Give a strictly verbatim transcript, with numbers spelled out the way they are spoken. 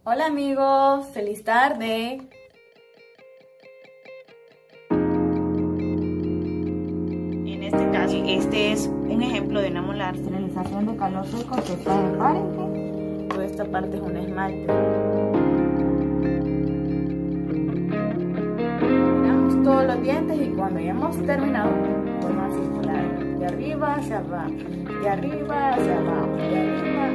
Hola amigos, feliz tarde. En este caso, este es un ejemplo de una molar. Esterilización de calor seco que está en Fahrenheit. Toda esta parte es un esmalte. Miramos todos los dientes y cuando ya hemos terminado, forma circular. De arriba hacia abajo, de arriba hacia abajo, de arriba